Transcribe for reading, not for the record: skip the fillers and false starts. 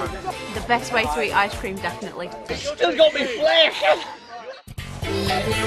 The best way to eat ice cream, definitely. It's still got me flesh!